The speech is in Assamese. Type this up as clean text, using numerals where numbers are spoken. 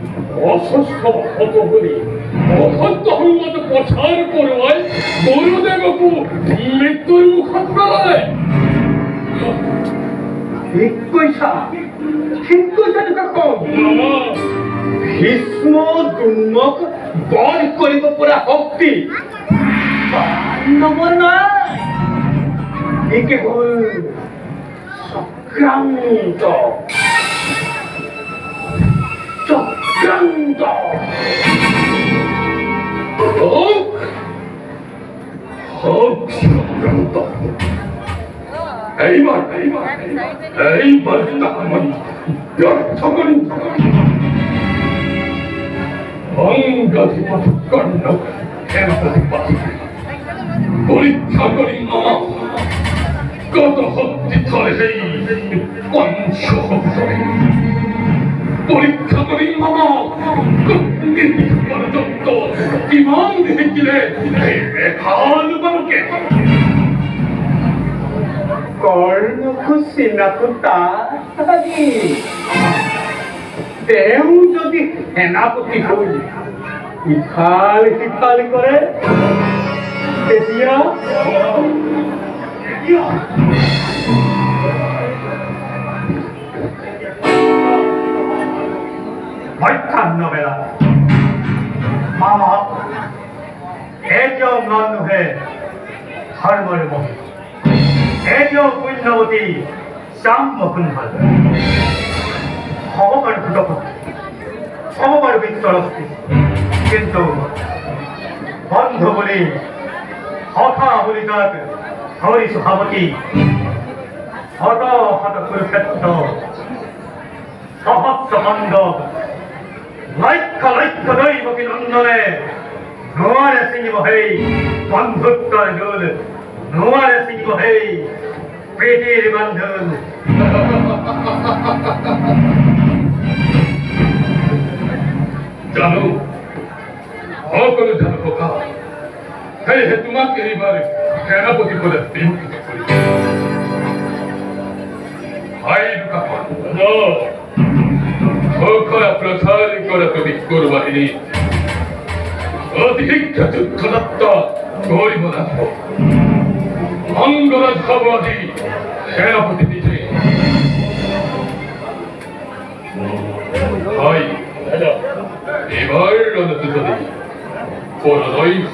অসুস্থ হত বলি অসন্ত সংবাদ প্ৰচাৰ কৰোৱাই গুৰুদেৱকো মৃত্যুৰ মুখত পেলালে। ঠিক কৈছা তোকে কওঁ ভীষ্ম দ্ৰোণক বধ কৰিব পৰা শক্তি নম্বৰ নাই। ই কেৱল চক্ৰান্ত এইবার তাহামনি ব্যর্থ করি অঙ্গাধিপতি কর্ণ সেনাপতি পরীক্ষা করি মামা কত শক্তি ধরে সেই পঞ্চ পরীক্ষা করি মামা পর্যন্ত কিমান দেখিলে এখান বালকে কৰ্ণকো চিনাকো তাহানি তেওঁ যদি সেনাপতি হৈ ইফাল সিফাল কৰে তেতিয়া মধ্যাহ্ন বেলা মামা এতিয়াও মানুহে ধৰ্মৰে মহি এতিয়াও পুণ্যৱতী চাম্বকুণ্ঠাল সমবাৰ ভূতপতি সমবাৰ বিত্তৰস্তি কিন্তু বন্ধু বুলি সখা বুলি তাক ধৰি সভাপতি শত শত কুৰুক্ষেত্ৰ সহস্ৰ পাণ্ডৱ লক্ষ লক্ষ দৈৱকী নন্দনে নোৱাৰে ছিঙিব সেই বন্ধুত্বৰ দোল নোৱাৰে ছিঙিব সেই প্ৰীতিৰ বান্ধোন। জানো সকলো জানো ককা সেয়েহে তোমাক এইবাৰ সেনাপতি পদে নিয়োজিত কৰিছো। খৰা প্ৰচাৰ কৰাটো বিক্ষুৰ বাহিনী অতি শীঘ্ৰ যুদ্ধযাত্ৰা কৰিব লাগিব। অংগৰাজ হব আজি সেনাপতি নিজে। হয় এবাৰ ৰণত যদি পৰদৈ